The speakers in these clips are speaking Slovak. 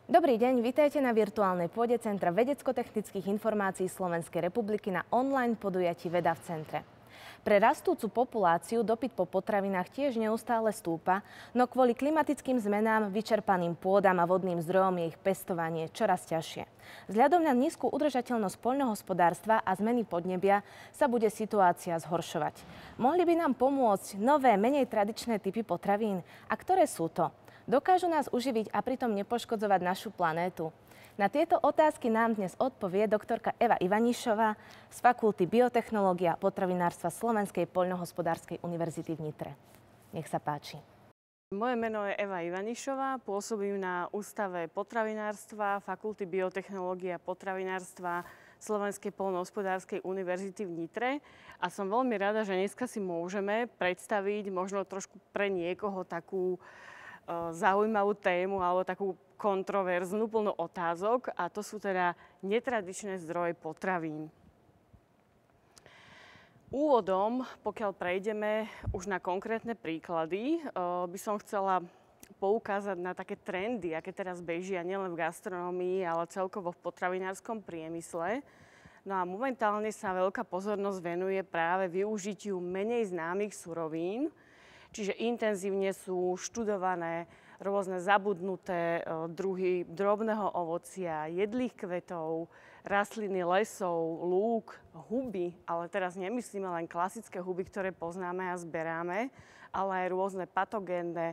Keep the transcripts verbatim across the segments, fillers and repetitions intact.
Dobrý deň, vitajte na virtuálnej pôde Centra vedecko-technických informácií Slovenskej republiky na online podujatí Veda v centre. Pre rastúcu populáciu dopyt po potravinách tiež neustále stúpa, no kvôli klimatickým zmenám, vyčerpaným pôdam a vodným zdrojom je ich pestovanie čoraz ťažšie. Vzhľadom na nízku udržateľnosť poľnohospodárstva a zmeny podnebia sa bude situácia zhoršovať. Mohli by nám pomôcť nové, menej tradičné typy potravín? A ktoré sú to? Dokážu nás uživiť a pritom nepoškodzovať našu planétu? Na tieto otázky nám dnes odpovie doktorka Eva Ivanišová z Fakulty biotechnológia a potravinárstva Slovenskej poľnohospodárskej univerzity v Nitre. Nech sa páči. Moje meno je Eva Ivanišová, pôsobím na Ústave potravinárstva Fakulty biotechnológie a potravinárstva Slovenskej poľnohospodárskej univerzity v Nitre a som veľmi rada, že dneska si môžeme predstaviť možno trošku pre niekoho takú zaujímavú tému alebo takú kontroverznú, plnú otázok, a to sú teda netradičné zdroje potravín. Úvodom, pokiaľ prejdeme už na konkrétne príklady, by som chcela poukázať na také trendy, aké teraz bežia nielen v gastronómii, ale celkovo v potravinárskom priemysle. No a momentálne sa veľká pozornosť venuje práve využitiu menej známych surovín. Čiže intenzívne sú študované rôzne zabudnuté druhy drobného ovocia, jedlých kvetov, rastliny lesov, lúk, huby, ale teraz nemyslíme len klasické huby, ktoré poznáme a zberáme, ale aj rôzne patogénne,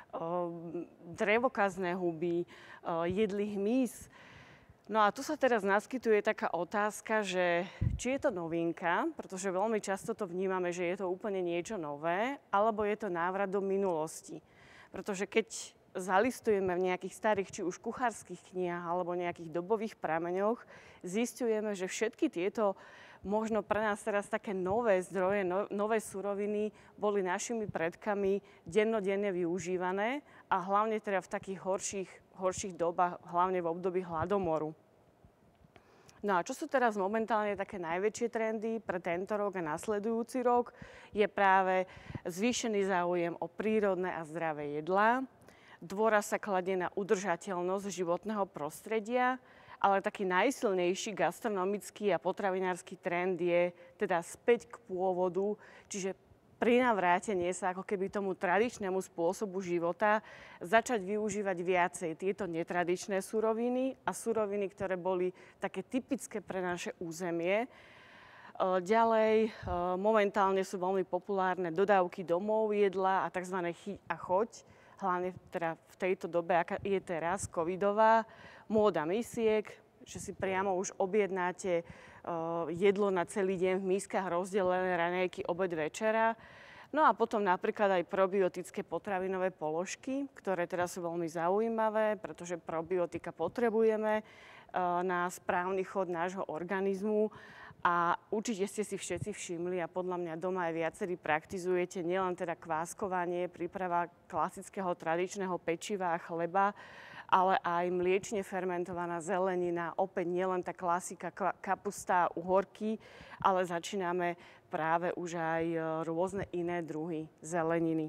drevokazné huby, jedlých hmyz. No a tu sa teraz naskytuje taká otázka, že či je to novinka, pretože veľmi často to vnímame, že je to úplne niečo nové, alebo je to návrat do minulosti. Pretože keď zalistujeme v nejakých starých, či už kuchárskych knihách, alebo nejakých dobových prameňoch, zisťujeme, že všetky tieto možno pre nás teraz také nové zdroje, no, nové suroviny boli našimi predkami dennodenne využívané a hlavne teda v takých horších, horších dobách, hlavne v období hladomoru. No a čo sú teraz momentálne také najväčšie trendy pre tento rok a nasledujúci rok, je práve zvýšený záujem o prírodné a zdravé jedlá. Dôraz sa kladie na udržateľnosť životného prostredia, ale taký najsilnejší gastronomický a potravinársky trend je teda späť k pôvodu, čiže prinavrátenie sa ako keby tomu tradičnému spôsobu života, začať využívať viacej tieto netradičné suroviny a suroviny, ktoré boli také typické pre naše územie. Ďalej, momentálne sú veľmi populárne dodávky domov jedla a tzv. Chyť a choď, hlavne teda v tejto dobe, aká je teraz, covidová, móda misiek, že si priamo už objednáte uh, jedlo na celý deň v miskách rozdelené raňajky, obed, večera. No a potom napríklad aj probiotické potravinové položky, ktoré teda sú veľmi zaujímavé, pretože probiotika potrebujeme uh, na správny chod nášho organizmu. A určite ste si všetci všimli a podľa mňa doma aj viacerí praktizujete nielen teda kváskovanie, príprava klasického tradičného pečiva a chleba, ale aj mliečne fermentovaná zelenina, opäť nielen tá klasika kapusta a uhorky, ale začíname práve už aj rôzne iné druhy zeleniny.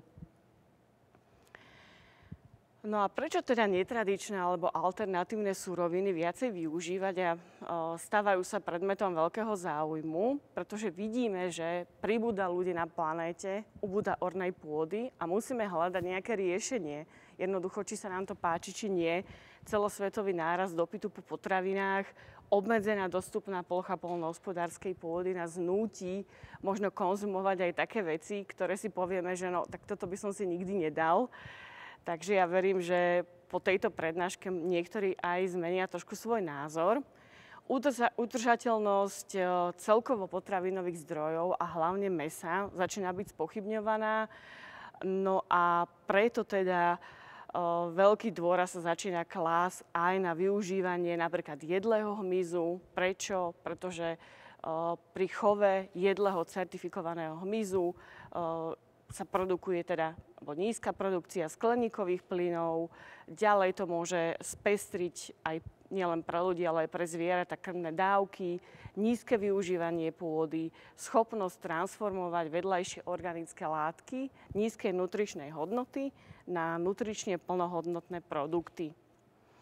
No a prečo teda netradičné alebo alternatívne suroviny viacej využívať a stávajú sa predmetom veľkého záujmu? Pretože vidíme, že pribúda ľudí na planéte, ubúda ornej pôdy a musíme hľadať nejaké riešenie. Jednoducho, či sa nám to páči, či nie, celosvetový nárast dopytu po potravinách, obmedzená dostupná plocha poľnohospodárskej pôdy nás núti možno konzumovať aj také veci, ktoré si povieme, že no, tak toto by som si nikdy nedal. Takže ja verím, že po tejto prednáške niektorí aj zmenia trošku svoj názor. Udržateľnosť celkovo potravinových zdrojov a hlavne mäsa začína byť spochybňovaná. No a preto teda o, veľký dôraz sa začína klásť aj na využívanie napríklad jedlého hmyzu. Prečo? Pretože o, pri chove jedlého certifikovaného hmyzu o, sa produkuje teda alebo nízka produkcia skleníkových plynov. Ďalej to môže spestriť aj nielen pre ľudí, ale aj pre zvieratá krmné dávky, nízke využívanie pôdy, schopnosť transformovať vedľajšie organické látky nízkej nutričnej hodnoty na nutrične plnohodnotné produkty.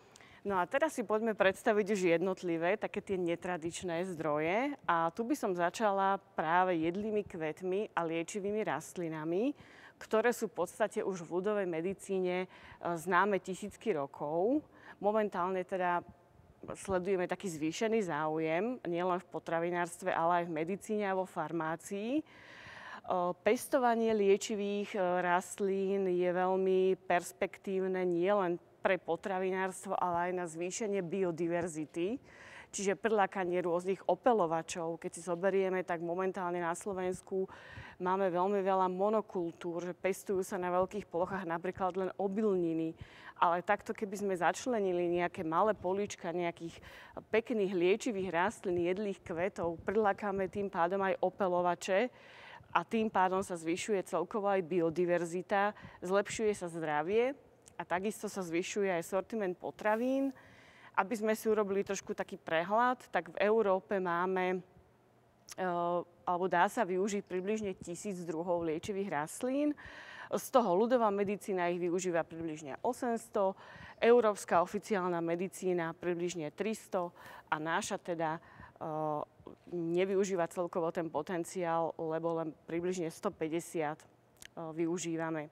No a teraz si poďme predstaviť už jednotlivé, také tie netradičné zdroje. A tu by som začala práve jedlými kvetmi a liečivými rastlinami, ktoré sú v podstate už v ľudovej medicíne známe tisícky rokov. Momentálne teda sledujeme taký zvýšený záujem, nielen v potravinárstve, ale aj v medicíne a vo farmácii. Pestovanie liečivých rastlín je veľmi perspektívne nielen pre potravinárstvo, ale aj na zvýšenie biodiverzity, čiže prilákanie rôznych opeľovačov. Keď si zoberieme, tak momentálne na Slovensku máme veľmi veľa monokultúr, že pestujú sa na veľkých plochách napríklad len obilniny. Ale takto, keby sme začlenili nejaké malé políčka nejakých pekných liečivých rastlín, jedlých kvetov, prilákame tým pádom aj opeľovače a tým pádom sa zvyšuje celkovo aj biodiverzita, zlepšuje sa zdravie a takisto sa zvyšuje aj sortiment potravín. Aby sme si urobili trošku taký prehľad, tak v Európe máme, e, alebo dá sa využiť približne tisíc druhov liečivých rastlín. Z toho ľudová medicína ich využíva približne osemsto, európska oficiálna medicína približne tristo a náša teda e, nevyužíva celkovo ten potenciál, lebo len približne stopäťdesiat e, využívame.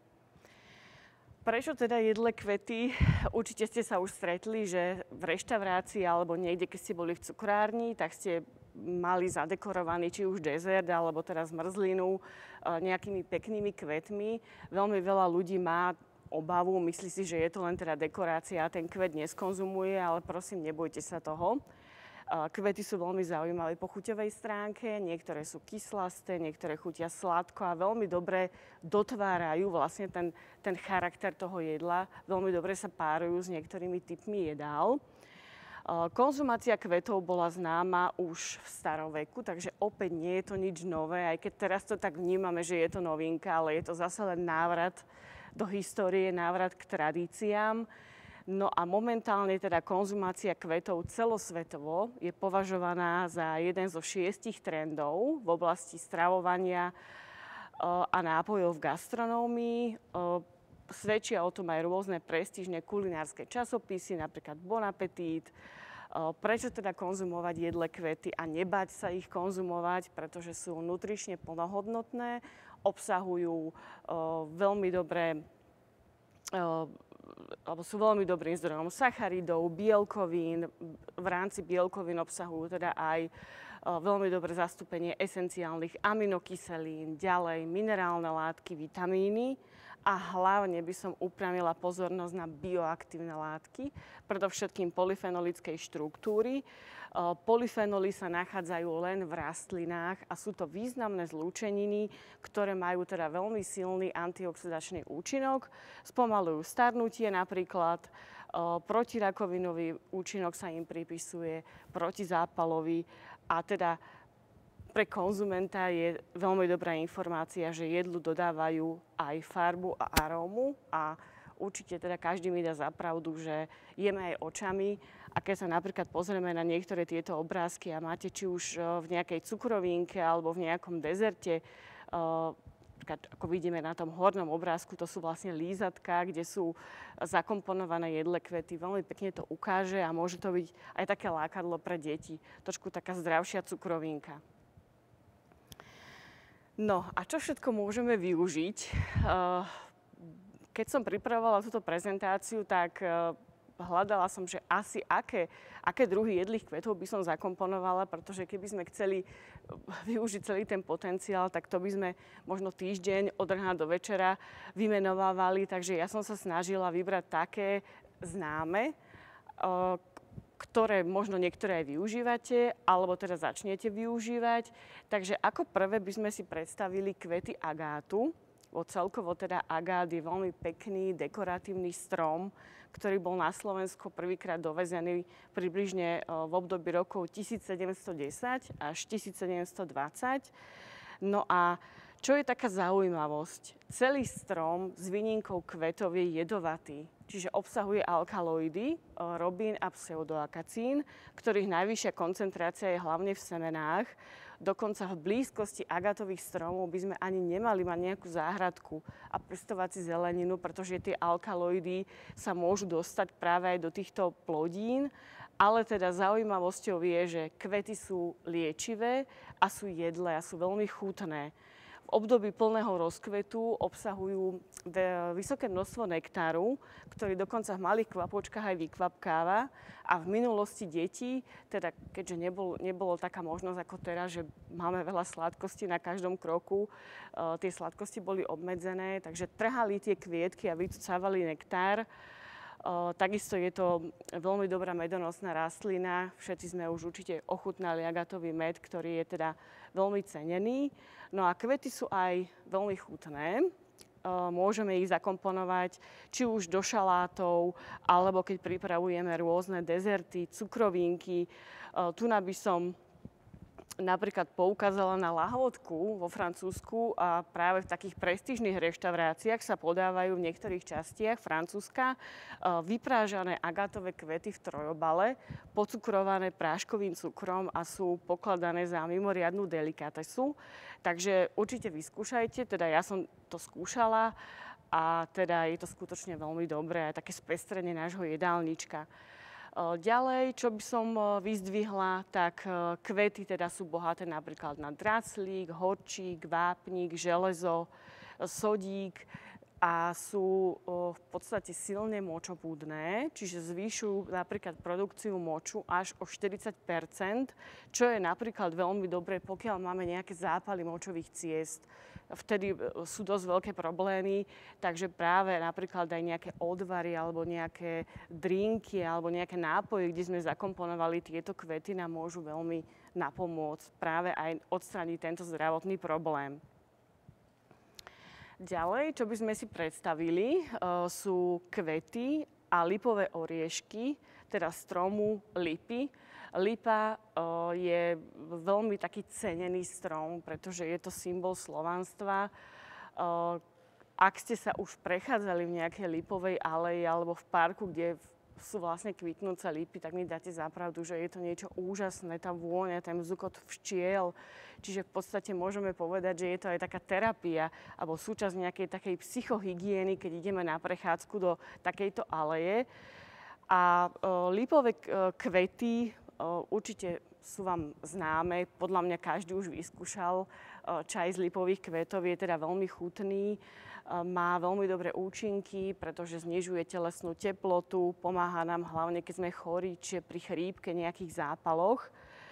Prečo teda jedle kvety? Určite ste sa už stretli, že v reštaurácii alebo niekde, keď ste boli v cukrárni, tak ste mali zadekorovaný či už dezert alebo teda zmrzlinu nejakými peknými kvetmi. Veľmi veľa ľudí má obavu, myslí si, že je to len teda dekorácia a ten kvet neskonzumuje, ale prosím, nebojte sa toho. Kvety sú veľmi zaujímavé po chuťovej stránke, niektoré sú kyslasté, niektoré chutia sladko a veľmi dobre dotvárajú vlastne ten, ten charakter toho jedla. Veľmi dobre sa párujú s niektorými typmi jedál. Konzumácia kvetov bola známa už v staroveku, takže opäť nie je to nič nové, aj keď teraz to tak vnímame, že je to novinka, ale je to zase len návrat do histórie, návrat k tradíciám. No a momentálne teda konzumácia kvetov celosvetovo je považovaná za jeden zo šiestich trendov v oblasti stravovania a nápojov v gastronómii. Svedčia o tom aj rôzne prestížne kulinárske časopisy, napríklad Bon Appetit. Prečo teda konzumovať jedle kvety a nebať sa ich konzumovať, pretože sú nutrične plnohodnotné, obsahujú veľmi dobré alebo sú veľmi dobrým zdrojom sacharidov, bielkovín. V rámci bielkovín obsahujú teda aj veľmi dobré zastúpenie esenciálnych aminokyselín, ďalej minerálne látky, vitamíny a hlavne by som upriamila pozornosť na bioaktívne látky, predovšetkým polyfenolickej štruktúry. Polyfenoly sa nachádzajú len v rastlinách a sú to významné zlúčeniny, ktoré majú teda veľmi silný antioxidačný účinok. Spomalujú starnutie napríklad, protirakovinový účinok sa im pripisuje, protizápalový a teda pre konzumenta je veľmi dobrá informácia, že jedlu dodávajú aj farbu a arómu a určite teda každý mi dá za pravdu, že jeme aj očami. A keď sa napríklad pozrieme na niektoré tieto obrázky a máte či už v nejakej cukrovínke alebo v nejakom dezerte, ako vidíme na tom hornom obrázku, to sú vlastne lízatka, kde sú zakomponované jedle kvety. Veľmi pekne to ukáže a môže to byť aj také lákadlo pre deti. Trošku taká zdravšia cukrovínka. No a čo všetko môžeme využiť? Keď som pripravovala túto prezentáciu, tak hľadala som, že asi aké, aké druhy jedlých kvetov by som zakomponovala, pretože keby sme chceli využiť celý ten potenciál, tak to by sme možno týždeň od rána do večera vymenovávali. Takže ja som sa snažila vybrať také známe, ktoré možno niektoré aj využívate, alebo teda začnete využívať. Takže ako prvé by sme si predstavili kvety agátu. Bo celkovo teda agát je veľmi pekný, dekoratívny strom, ktorý bol na Slovensku prvýkrát dovezený približne v období rokov tisícsedemstodesať až tisícsedemstodvadsať. No a čo je taká zaujímavosť? Celý strom s výnimkou kvetov je jedovatý, čiže obsahuje alkaloidy, robín a pseudoakacín, ktorých najvyššia koncentrácia je hlavne v semenách. Dokonca v blízkosti agatových stromov by sme ani nemali mať nejakú záhradku a pestovať si zeleninu, pretože tie alkaloidy sa môžu dostať práve aj do týchto plodín. Ale teda zaujímavosťou je, že kvety sú liečivé a sú jedlé a sú veľmi chutné. V období plného rozkvetu obsahujú vysoké množstvo nektáru, ktorý dokonca v malých kvapočkách aj vykvapkáva. A v minulosti detí, teda keďže nebol, nebolo taká možnosť ako teraz, že máme veľa sladkostí na každom kroku, uh, tie sladkosti boli obmedzené, takže trhali tie kvietky a vycúcavali nektár. Uh, takisto je to veľmi dobrá medonosná rastlina. Všetci sme už určite ochutnali agatový med, ktorý je teda veľmi cenený. No a kvety sú aj veľmi chutné. Uh, môžeme ich zakomponovať či už do šalátov, alebo keď pripravujeme rôzne dezerty, cukrovinky. Uh, tu by som napríklad poukázala na lahôdku vo Francúzsku a práve v takých prestížnych reštauráciách sa podávajú v niektorých častiach Francúzska vyprážané agátové kvety v trojobale, pocukrované práškovým cukrom a sú pokladané za mimoriadnu delikatesu. Takže určite vyskúšajte, teda ja som to skúšala a teda je to skutočne veľmi dobré, aj také spestrenie nášho jedálnička. Ďalej, čo by som vyzdvihla, tak kvety teda sú bohaté napríklad na draclík, horčík, vápnik, železo, sodík a sú v podstate silne močopúdne, čiže zvýšujú napríklad produkciu moču až o štyridsať percent, čo je napríklad veľmi dobré, pokiaľ máme nejaké zápaly močových ciest. Vtedy sú dosť veľké problémy, takže práve napríklad aj nejaké odvary alebo nejaké drinky alebo nejaké nápoje, kde sme zakomponovali tieto kvety, nám môžu veľmi napomôcť práve aj odstrániť tento zdravotný problém. Ďalej, čo by sme si predstavili, sú kvety a lipové oriešky, teda stromu lipy. Lipa uh, je veľmi taký cenený strom, pretože je to symbol slovanstva. Uh, ak ste sa už prechádzali v nejakej lipovej aleji alebo v parku, kde sú vlastne kvitnúce lipy, tak mi dáte za pravdu, že je to niečo úžasné, tá vôňa, ten zukot včiel. Čiže v podstate môžeme povedať, že je to aj taká terapia alebo súčasť nejakej takej psychohygieny, keď ideme na prechádzku do takejto aleje. A uh, lipové kvety určite sú vám známe, podľa mňa každý už vyskúšal. Čaj z lipových kvetov je teda veľmi chutný, má veľmi dobré účinky, pretože znižuje telesnú teplotu, pomáha nám hlavne, keď sme chorí, čiže pri chrípke, nejakých zápaloch.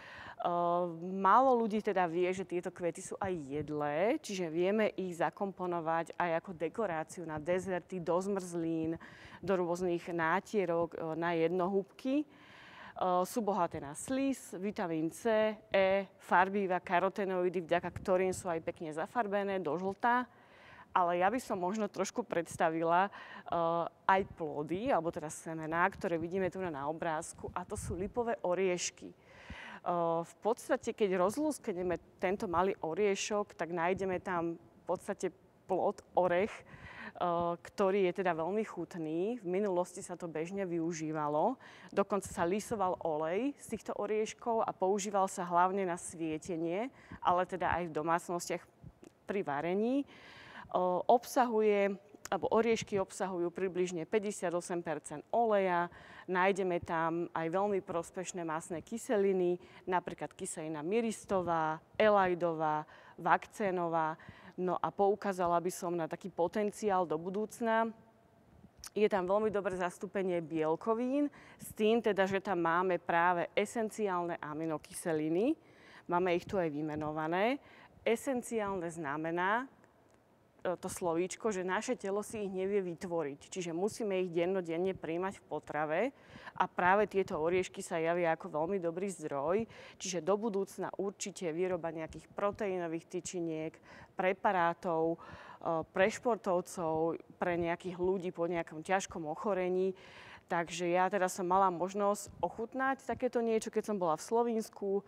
Málo ľudí teda vie, že tieto kvety sú aj jedlé, čiže vieme ich zakomponovať aj ako dekoráciu na dezerty, do zmrzlín, do rôznych nátierok, na jednohúbky. Uh, sú bohaté na slis, vitamín C, E, farbíva, karotenoidy, vďaka ktorým sú aj pekne zafarbené do žltá. Ale ja by som možno trošku predstavila uh, aj plody, alebo teda semená, ktoré vidíme tu na obrázku, a to sú lipové oriešky. Uh, v podstate, keď rozlúskneme tento malý oriešok, tak nájdeme tam v podstate plod, orech, ktorý je teda veľmi chutný. V minulosti sa to bežne využívalo. Dokonca sa lisoval olej z týchto orieškov a používal sa hlavne na svietenie, ale teda aj v domácnostiach pri varení. Obsahuje, alebo oriešky obsahujú približne päťdesiatosem percent oleja. Nájdeme tam aj veľmi prospešné mastné kyseliny, napríklad kyselina myristová, elajdová, vakcénová. No a poukázala by som na taký potenciál do budúcna. Je tam veľmi dobré zastúpenie bielkovín, s tým teda, že tam máme práve esenciálne aminokyseliny. Máme ich tu aj vymenované. Esenciálne znamená to slovíčko, že naše telo si ich nevie vytvoriť. Čiže musíme ich dennodenne prijímať v potrave a práve tieto oriešky sa javia ako veľmi dobrý zdroj. Čiže do budúcna určite výroba nejakých proteínových tyčiniek, preparátov, pre športovcov, pre nejakých ľudí po nejakom ťažkom ochorení. Takže ja teda som mala možnosť ochutnať takéto niečo, keď som bola v Slovinsku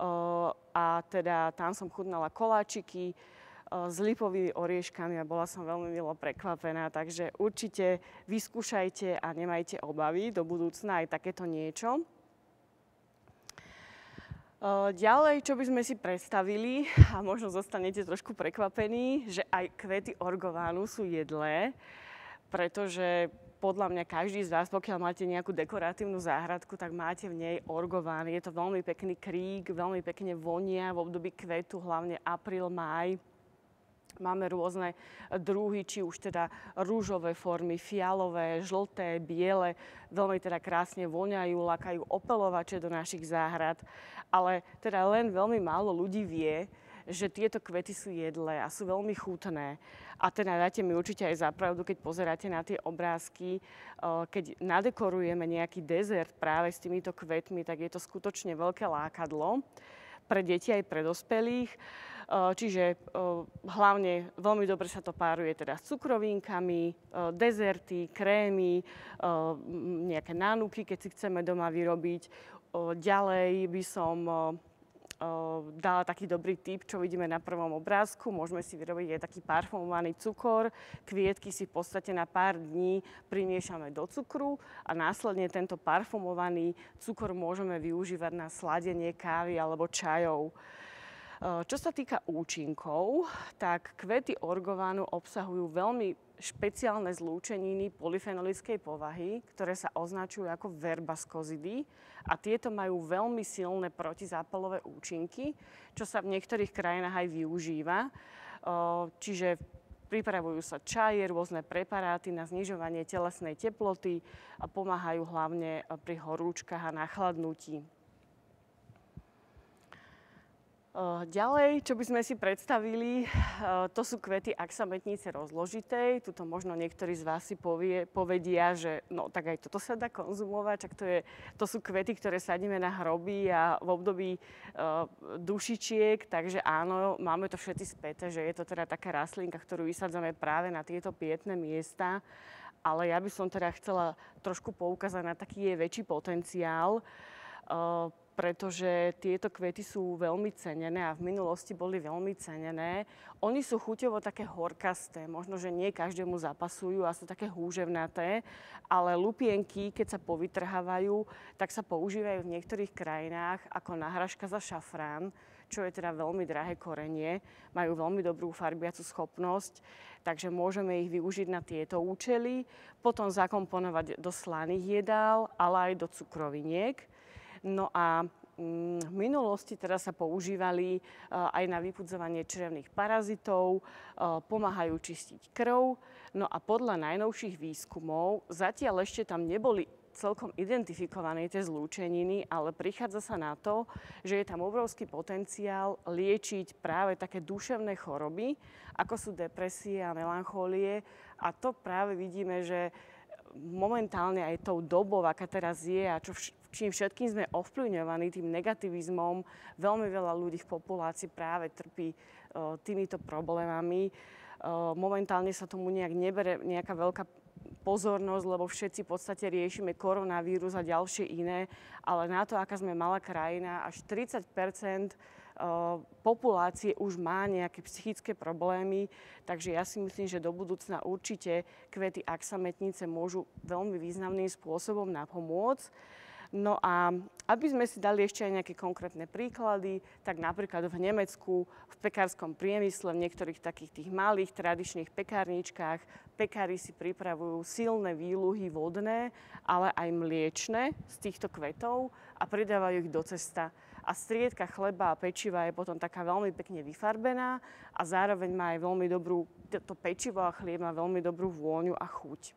a teda tam som chutnala koláčiky s lipovými orieškami a bola som veľmi milo prekvapená, takže určite vyskúšajte a nemajte obavy do budúcna aj takéto niečo. Ďalej, čo by sme si predstavili, a možno zostanete trošku prekvapení, že aj kvety orgovánu sú jedlé, pretože podľa mňa každý z vás, pokiaľ máte nejakú dekoratívnu záhradku, tak máte v nej orgován. Je to veľmi pekný krík, veľmi pekne vonia v období kvetu, hlavne apríl, máj. Máme rôzne druhy, či už teda rúžové formy, fialové, žlté, biele. Veľmi teda krásne voňajú, lakajú opeľovače do našich záhrad. Ale teda len veľmi málo ľudí vie, že tieto kvety sú jedlé a sú veľmi chutné. A teda dáte mi určite aj za pravdu, keď pozeráte na tie obrázky, keď nadekorujeme nejaký dezert práve s týmito kvetmi, tak je to skutočne veľké lákadlo pre deti aj pre dospelých. Čiže hlavne veľmi dobre sa to páruje teda s cukrovínkami, dezerty, krémy, nejaké nánuky, keď si chceme doma vyrobiť. Ďalej by som dala taký dobrý tip, čo vidíme na prvom obrázku. Môžeme si vyrobiť aj taký parfumovaný cukor. Kvietky si v podstate na pár dní primiešame do cukru a následne tento parfumovaný cukor môžeme využívať na sladenie kávy alebo čajov. Čo sa týka účinkov, tak kvety orgovánu obsahujú veľmi špeciálne zlúčeniny polyfenolickej povahy, ktoré sa označujú ako verbaskozidy a tieto majú veľmi silné protizápalové účinky, čo sa v niektorých krajinách aj využíva. Čiže pripravujú sa čaje, rôzne preparáty na znižovanie telesnej teploty a pomáhajú hlavne pri horúčkach a nachladnutí. Ďalej, čo by sme si predstavili, to sú kvety aksametnice rozložitej. Tuto možno niektorí z vás si povie, povedia, že no tak aj toto sa dá konzumovať, čak to, je, to sú kvety, ktoré sadíme na hroby a v období uh, dušičiek, takže áno, máme to všetci späté, že je to teda taká rastlinka, ktorú vysadzame práve na tieto pietné miesta. Ale ja by som teda chcela trošku poukázať na taký jej väčší potenciál, uh, pretože tieto kvety sú veľmi cenené a v minulosti boli veľmi cenené. Oni sú chuťovo také horkasté, možno, že nie každému zapasujú a sú také húževnaté, ale lupienky, keď sa povytrhávajú, tak sa používajú v niektorých krajinách ako náhražka za šafrán, čo je teda veľmi drahé korenie. Majú veľmi dobrú farbiacu schopnosť, takže môžeme ich využiť na tieto účely, potom zakomponovať do slaných jedál, ale aj do cukroviniek. No a v minulosti teda sa používali aj na vypudzovanie črevných parazitov, pomáhajú čistiť krv. No a podľa najnovších výskumov zatiaľ ešte tam neboli celkom identifikované tie zlúčeniny, ale prichádza sa na to, že je tam obrovský potenciál liečiť práve také duševné choroby, ako sú depresie a melanchólie. A to práve vidíme, že momentálne aj tou dobou, aká teraz je a čo vš- čím všetkým sme ovplyvňovaní tým negativizmom, veľmi veľa ľudí v populácii práve trpí uh, týmito problémami. Uh, momentálne sa tomu nejak nebere nejaká veľká pozornosť, lebo všetci v podstate riešime koronavírus a ďalšie iné, ale na to, aká sme malá krajina, až tridsať percent populácie už má nejaké psychické problémy, takže ja si myslím, že do budúcna určite kvety aksametnice môžu veľmi významným spôsobom napomôcť. No a aby sme si dali ešte aj nejaké konkrétne príklady, tak napríklad v Nemecku, v pekárskom priemysle, v niektorých takých tých malých tradičných pekárničkách, pekári si pripravujú silné výluhy vodné, ale aj mliečne z týchto kvetov a pridávajú ich do cesta. A striedka chleba a pečiva je potom taká veľmi pekne vyfarbená a zároveň má aj veľmi dobrú, to pečivo a chlieb má veľmi dobrú vôňu a chuť.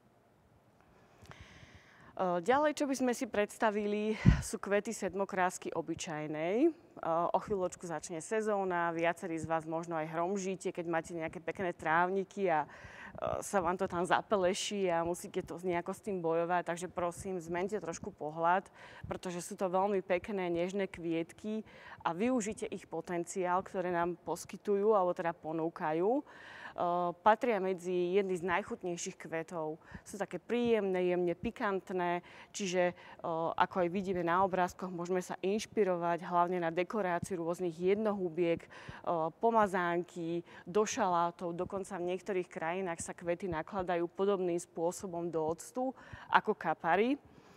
Ďalej, čo by sme si predstavili, sú kvety sedmokrásky obyčajnej. O chvíľočku začne sezóna, viacerí z vás možno aj hromžíte, keď máte nejaké pekné trávniky a sa vám to tam zapeleší a musíte to nejako s tým bojovať. Takže prosím, zmente trošku pohľad, pretože sú to veľmi pekné, nežné kvietky a využite ich potenciál, ktoré nám poskytujú alebo teda ponúkajú. Uh, patria medzi jedny z najchutnejších kvetov. Sú také príjemné, jemne pikantné, čiže uh, ako aj vidíme na obrázkoch, môžeme sa inšpirovať hlavne na dekoráciu rôznych jednohúbiek, uh, pomazánky, do šalátov, dokonca v niektorých krajinách sa kvety nakladajú podobným spôsobom do octu ako kapary.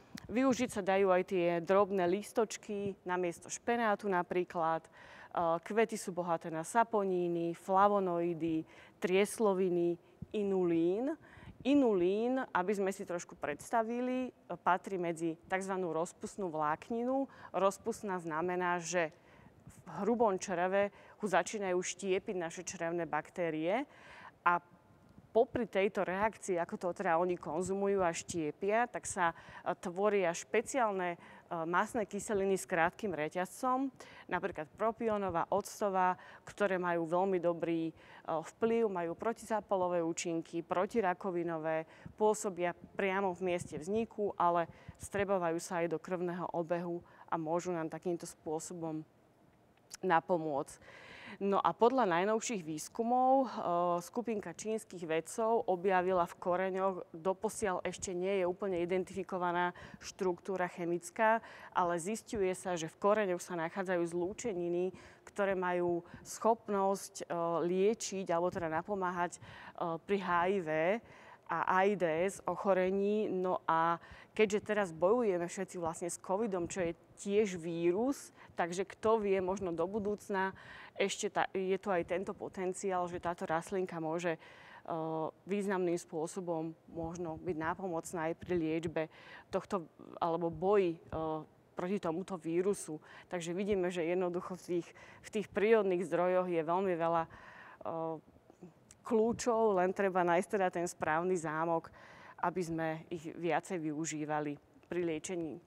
Využiť sa dajú aj tie drobné lístočky namiesto špenátu napríklad. Kvety sú bohaté na saponíny, flavonoidy, triesloviny, inulín. Inulín, aby sme si trošku predstavili, patrí medzi tzv. Rozpustnú vlákninu. Rozpustná znamená, že v hrubom čreve ho začínajú štiepiť naše črevné baktérie a popri tejto reakcii, ako to teda oni konzumujú a štiepia, tak sa tvoria špeciálne mastné kyseliny s krátkym reťazcom, napríklad propionová, octová, ktoré majú veľmi dobrý vplyv, majú protizápalové účinky, protirakovinové, pôsobia priamo v mieste vzniku, ale vstrebávajú sa aj do krvného obehu a môžu nám takýmto spôsobom napomôcť. No a podľa najnovších výskumov e, skupinka čínskych vedcov objavila v koreňoch, doposiaľ ešte nie je úplne identifikovaná štruktúra chemická, ale zisťuje sa, že v koreňoch sa nachádzajú zlúčeniny, ktoré majú schopnosť e, liečiť alebo teda napomáhať e, pri há í vé a AIDS ochorení. No a keďže teraz bojujeme všetci vlastne s covidom, čo je tiež vírus, takže kto vie, možno do budúcna ešte tá, je tu aj tento potenciál, že táto rastlinka môže uh, významným spôsobom možno byť nápomocná aj pri liečbe tohto, alebo boji uh, proti tomuto vírusu. Takže vidíme, že jednoducho v tých, v tých prírodných zdrojoch je veľmi veľa uh, kľúčov, len treba nájsť teda ten správny zámok, aby sme ich viacej využívali pri liečení.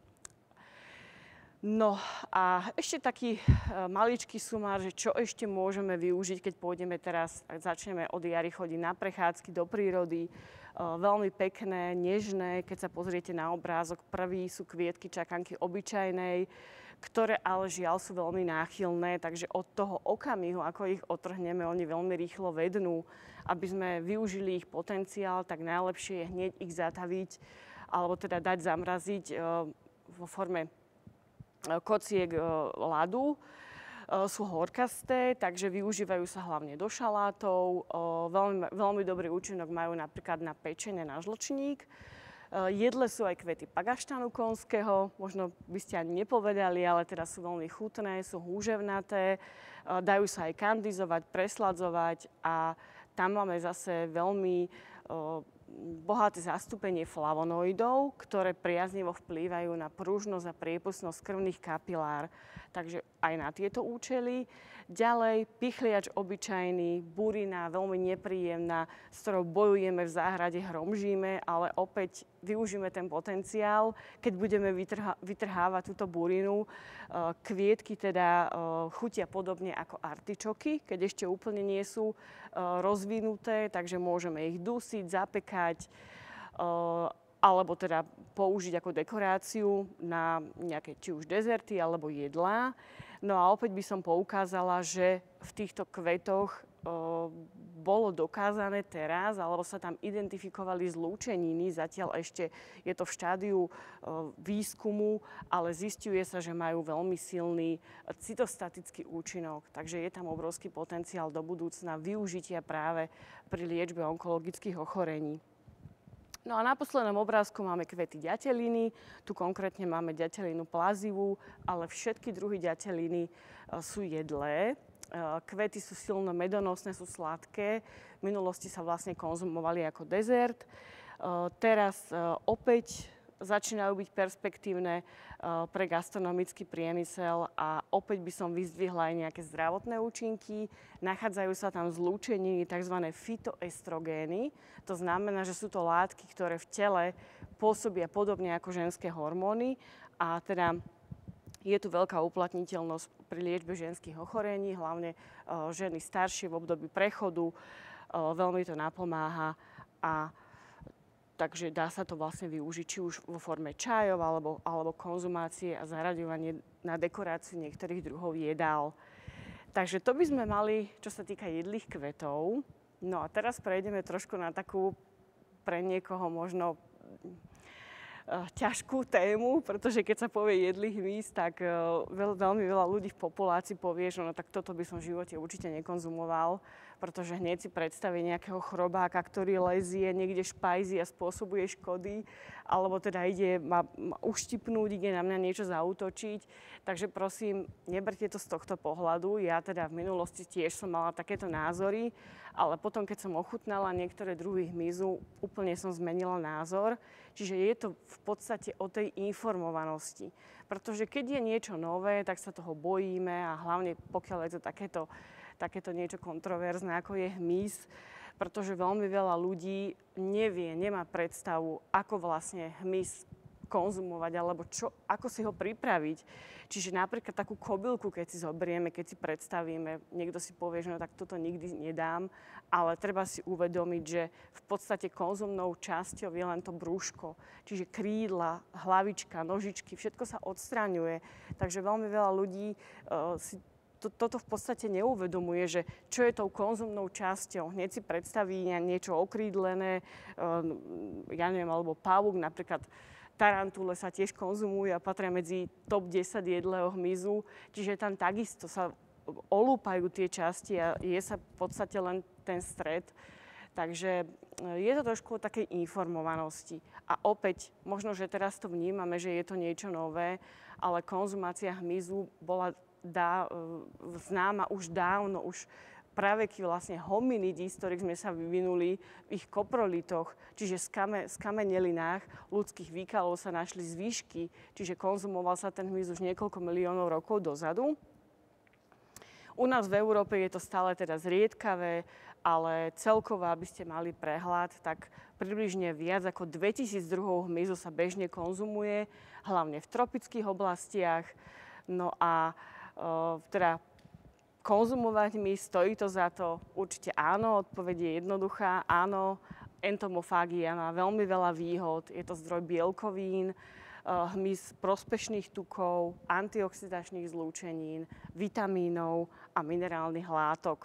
No a ešte taký maličký sumár, že čo ešte môžeme využiť, keď pôjdeme teraz, začneme od jary chodiť na prechádzky do prírody. Veľmi pekné, nežné, keď sa pozriete na obrázok, prvý sú kvietky čakanky obyčajnej, ktoré ale žiaľ sú veľmi náchylné, takže od toho okamihu, ako ich otrhneme, oni veľmi rýchlo vednú. Aby sme využili ich potenciál, tak najlepšie je hneď ich zataviť, alebo teda dať zamraziť vo forme kociek ľadu. Sú horkasté, takže využívajú sa hlavne do šalátov. Veľmi, veľmi dobrý účinok majú napríklad na pečenie, na žlčník. Jedle sú aj kvety pagaštanu konského, možno by ste ani nepovedali, ale teda sú veľmi chutné, sú húževnaté, dajú sa aj kandizovať, presladzovať a tam máme zase veľmi bohaté zastúpenie flavonoidov, ktoré priaznivo vplývajú na pružnosť a priepustnosť krvných kapilár. Takže aj na tieto účely. Ďalej, pichliač obyčajný, burina, veľmi nepríjemná, s ktorou bojujeme v záhrade, hromžíme, ale opäť využíme ten potenciál, keď budeme vytrha- vytrhávať túto burinu. Kvietky teda chutia podobne ako artičoky, keď ešte úplne nie sú rozvinuté, takže môžeme ich dusiť, zapekať, alebo teda použiť ako dekoráciu na nejaké či už dezerty alebo jedlá. No a opäť by som poukázala, že v týchto kvetoch e, bolo dokázané teraz, alebo sa tam identifikovali zlúčeniny, zatiaľ ešte je to v štádiu e, výskumu, ale zisťuje sa, že majú veľmi silný cytostatický účinok. Takže je tam obrovský potenciál do budúcna využitia práve pri liečbe onkologických ochorení. No a na poslednom obrázku máme kvety ďateliny. Tu konkrétne máme ďatelinu plazivú, ale všetky druhy ďateliny sú jedlé. Kvety sú silno medonosné, sú sladké. V minulosti sa vlastne konzumovali ako dezert. Teraz opäť začínajú byť perspektívne pre gastronomický priemysel a opäť by som vyzdvihla aj nejaké zdravotné účinky. Nachádzajú sa tam zlúčeniny, tzv. Fytoestrogény. To znamená, že sú to látky, ktoré v tele pôsobia podobne ako ženské hormóny a teda je tu veľká uplatniteľnosť pri liečbe ženských ochorení, hlavne ženy staršie v období prechodu. Veľmi to napomáha a takže dá sa to vlastne využiť či už vo forme čajov alebo, alebo konzumácie a zaraďovanie na dekoráciu niektorých druhov jedál. Takže to by sme mali, čo sa týka jedlých kvetov. No a teraz prejdeme trošku na takú pre niekoho možno uh, ťažkú tému, pretože keď sa povie jedlý hmyz, tak uh, veľ, veľmi veľa ľudí v populácii povie, že no tak toto by som v živote určite nekonzumoval, pretože hneď si predstaví nejakého chrobáka, ktorý lezie niekde špajzi a spôsobuje škody, alebo teda ide ma, ma uštipnúť, ide na mňa niečo zaútočiť. Takže prosím, neberte to z tohto pohľadu. Ja teda v minulosti tiež som mala takéto názory, ale potom, keď som ochutnala niektoré druhy hmyzu, úplne som zmenila názor. Čiže je to v podstate o tej informovanosti. Pretože keď je niečo nové, tak sa toho bojíme a hlavne pokiaľ je to takéto, takéto niečo kontroverzné, ako je hmyz, pretože veľmi veľa ľudí nevie, nemá predstavu, ako vlastne hmyz konzumovať, alebo čo, ako si ho pripraviť. Čiže napríklad takú kobylku, keď si zoberieme, keď si predstavíme, niekto si povie, že no tak toto nikdy nedám, ale treba si uvedomiť, že v podstate konzumnou časťou je len to brúško. Čiže krídla, hlavička, nožičky, všetko sa odstraňuje. Takže veľmi veľa ľudí uh, si to, toto v podstate neuvedomuje, že čo je tou konzumnou časťou. Hneď si predstaví niečo okrídlené, uh, ja neviem, alebo pavúk, napríklad tarantule sa tiež konzumujú a patria medzi top desať jedlého hmyzu, čiže tam takisto sa olúpajú tie časti a je sa v podstate len ten stred. Takže je to trošku o takej informovanosti. A opäť, možno, že teraz to vnímame, že je to niečo nové, ale konzumácia hmyzu bola dá, známa už dávno, už praveky vlastne hominidí, z ktorých sme sa vyvinuli v ich koprolitoch, čiže z kame, skamenelinách ľudských výkalov sa našli zvyšky, čiže konzumoval sa ten hmyz už niekoľko miliónov rokov dozadu. U nás v Európe je to stále teda zriedkavé, ale celkovo, aby ste mali prehľad, tak približne viac ako dvetisíc druhov hmyzu sa bežne konzumuje, hlavne v tropických oblastiach. No a e, teda konzumovať hmyz, stojí to za to? Určite áno, odpoveď je jednoduchá. Áno, entomofágia má veľmi veľa výhod. Je to zdroj bielkovín, hmyz prospešných tukov, antioxidačných zlúčenín, vitamínov a minerálnych látok.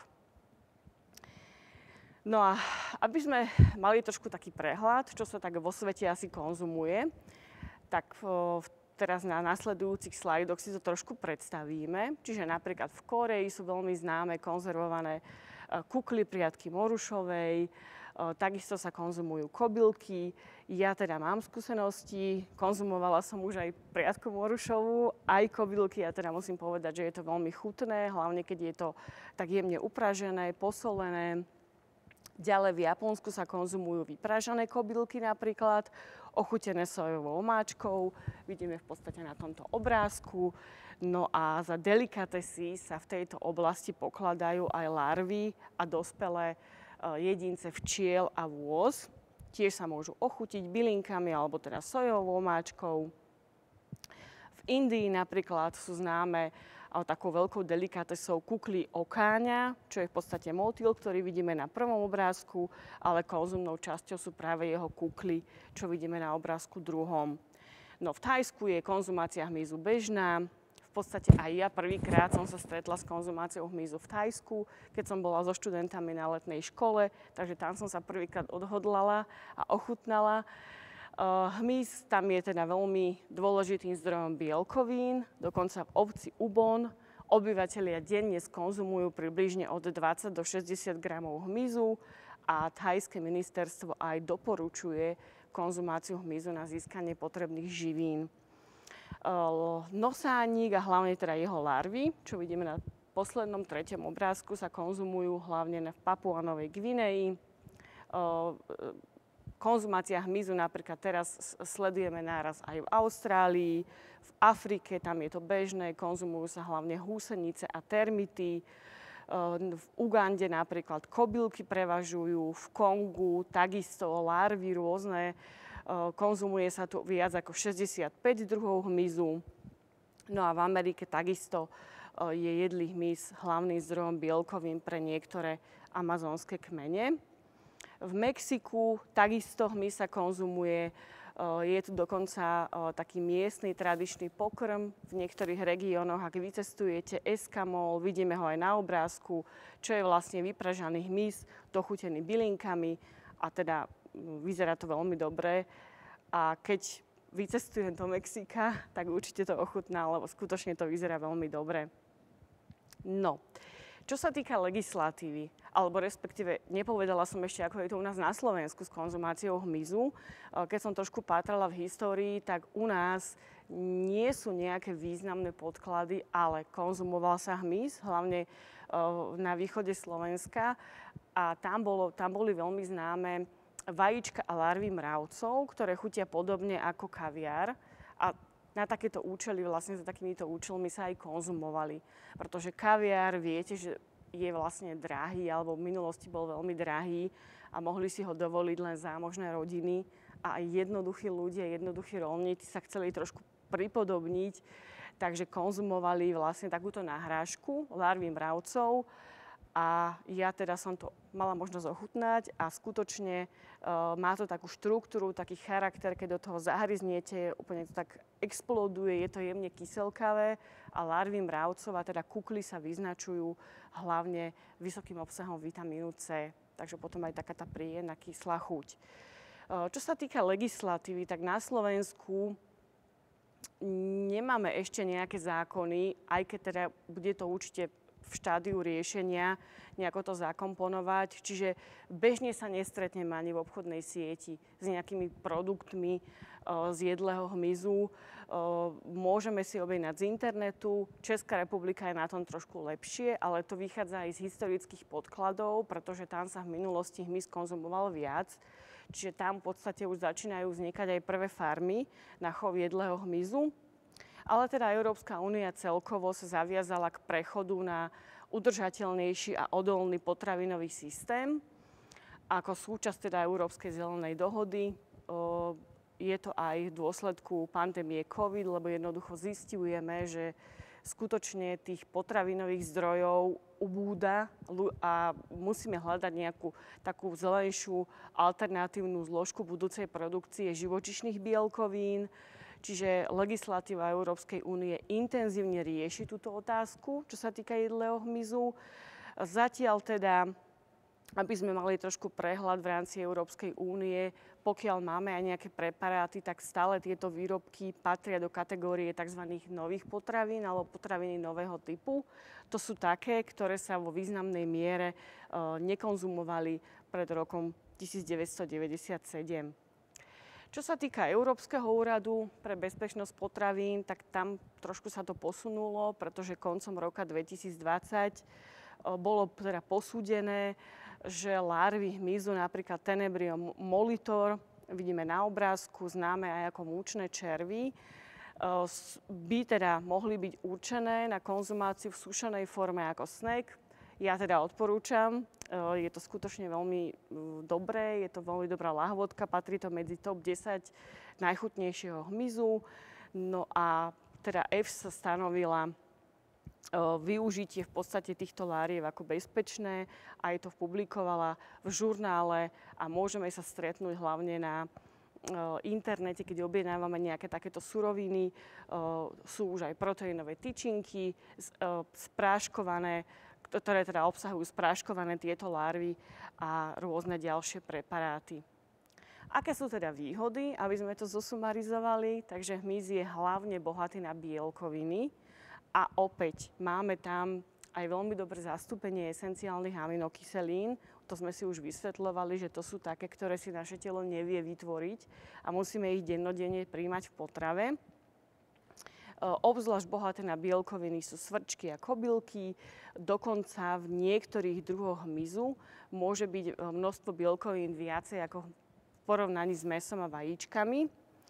No a aby sme mali trošku taký prehľad, čo sa tak vo svete asi konzumuje, tak v teraz na nasledujúcich slajdoch si to trošku predstavíme. Čiže napríklad v Kórei sú veľmi známe konzervované kukly priadky morušovej, takisto sa konzumujú kobylky. Ja teda mám skúsenosti, konzumovala som už aj priadku morušovú, aj kobylky a teda musím povedať, že je to veľmi chutné, hlavne keď je to tak jemne upražené, posolené. Ďalej v Japonsku sa konzumujú vypražané kobylky napríklad, ochutené sojovou omáčkou, vidíme v podstate na tomto obrázku. No a za delikatesy sa v tejto oblasti pokladajú aj larvy a dospelé jedince včiel a vôz. Tiež sa môžu ochutiť bylinkami alebo teda sojovou omáčkou. V Indii napríklad sú známe takou veľkou delikatesou kukly okáňa, čo je v podstate motýl, ktorý vidíme na prvom obrázku, ale konzumnou časťou sú práve jeho kukly, čo vidíme na obrázku druhom. No v Thajsku je konzumácia hmyzu bežná. V podstate aj ja prvýkrát som sa stretla s konzumáciou hmyzu v Thajsku, keď som bola so študentami na letnej škole, takže tam som sa prvýkrát odhodlala a ochutnala. Uh, hmyz tam je teda veľmi dôležitým zdrojom bielkovín, dokonca v obci Ubon obyvatelia denne skonzumujú približne od dvadsať do šesťdesiat gramov hmyzu a thajské ministerstvo aj doporučuje konzumáciu hmyzu na získanie potrebných živín. Uh, nosánik a hlavne teda jeho larvy, čo vidíme na poslednom treťom obrázku, sa konzumujú hlavne v Papua-Novej Gvineji. Uh, Konzumácia hmyzu napríklad teraz sledujeme náraz aj v Austrálii, v Afrike, tam je to bežné, konzumujú sa hlavne húsenice a termity. V Ugande napríklad kobylky prevažujú, v Kongu takisto larvy rôzne. Konzumuje sa tu viac ako šesťdesiatpäť druhov hmyzu. No a v Amerike takisto je jedlý hmyz hlavným zdrojom bielkovín pre niektoré amazonské kmene. V Mexiku takisto hmyz sa konzumuje, je tu dokonca taký miestny tradičný pokrm v niektorých regiónoch. Ak vycestujete eskamol, vidíme ho aj na obrázku, čo je vlastne vypražaný hmyz, dochutený bylinkami a teda vyzerá to veľmi dobre. A keď vycestujem do Mexika, tak určite to ochutná, lebo skutočne to vyzerá veľmi dobre. No. Čo sa týka legislatívy, alebo respektíve nepovedala som ešte, ako je to u nás na Slovensku s konzumáciou hmyzu. Keď som trošku pátrala v histórii, tak u nás nie sú nejaké významné podklady, ale konzumoval sa hmyz, hlavne na východe Slovenska. A tam, bolo, tam boli veľmi známe vajíčka a larvy mravcov, ktoré chutia podobne ako kaviár. A na takéto účely, vlastne za takýmito účelmi sa aj konzumovali. Pretože kaviár, viete, že je vlastne drahý, alebo v minulosti bol veľmi drahý a mohli si ho dovoliť len zámožné rodiny. A aj jednoduchí ľudia, jednoduchí rolníci sa chceli trošku pripodobniť, takže konzumovali vlastne takúto nahrážku larvy mravcov. A ja teda som to mala možnosť ochutnať a skutočne e, má to takú štruktúru, taký charakter, keď do toho zahryznete, úplne to tak exploduje, je to jemne kyselkavé a larvy mravcov, a teda kukly sa vyznačujú hlavne vysokým obsahom vitamínu C, takže potom aj taká tá príjemná kyslá chuť. E, čo sa týka legislatívy, tak na Slovensku nemáme ešte nejaké zákony, aj keď teda bude to určite v štádiu riešenia nejako to zakomponovať. Čiže bežne sa nestretneme ani v obchodnej sieti s nejakými produktmi uh, z jedlého hmyzu. Uh, môžeme si objednať z internetu. Česká republika je na tom trošku lepšie, ale to vychádza aj z historických podkladov, pretože tam sa v minulosti hmyz konzumoval viac. Čiže tam v podstate už začínajú vznikať aj prvé farmy na chov jedlého hmyzu. Ale teda Európska únia celkovo sa zaviazala k prechodu na udržateľnejší a odolný potravinový systém. Ako súčasť teda Európskej zelenej dohody je to aj v dôsledku pandémie COVID, lebo jednoducho zisťujeme, že skutočne tých potravinových zdrojov ubúda a musíme hľadať nejakú takú zelenšiu alternatívnu zložku budúcej produkcie živočíšnych bielkovín. Čiže legislatíva Európskej únie intenzívne rieši túto otázku, čo sa týka jedlého hmyzu. Zatiaľ teda, aby sme mali trošku prehľad v rámci Európskej únie, pokiaľ máme aj nejaké preparáty, tak stále tieto výrobky patria do kategórie tzv. Nových potravín alebo potraviny nového typu. To sú také, ktoré sa vo významnej miere e, nekonzumovali pred rokom devätnásťstodeväťdesiatsedem. Čo sa týka Európskeho úradu pre bezpečnosť potravín, tak tam trošku sa to posunulo, pretože koncom roka dvetisícdvadsať bolo teda posúdené, že larvy hmyzu, napríklad Tenebrio molitor, vidíme na obrázku, známe aj ako múčne červy, by teda mohli byť určené na konzumáciu v sušenej forme ako snack. Ja teda odporúčam, je to skutočne veľmi dobré, je to veľmi dobrá lahôdka, patrí to medzi top desať najchutnejšieho hmyzu. No a teda é ef sa stanovila využitie v podstate týchto láriev ako bezpečné, aj to publikovala v žurnále a môžeme sa stretnúť hlavne na internete, keď objednávame nejaké takéto suroviny. Sú už aj proteínové tyčinky spráškované, ktoré teda obsahujú spráškované tieto larvy a rôzne ďalšie preparáty. Aké sú teda výhody, aby sme to zosumarizovali? Takže hmyz je hlavne bohatý na bielkoviny a opäť máme tam aj veľmi dobré zastúpenie esenciálnych aminokyselín. To sme si už vysvetľovali, že to sú také, ktoré si naše telo nevie vytvoriť a musíme ich dennodenne prijímať v potrave. Obzvlášť bohaté na bielkoviny sú svrčky a kobylky. Dokonca v niektorých druhoch hmyzu môže byť množstvo bielkovín viacej ako v porovnaní s mäsom a vajíčkami.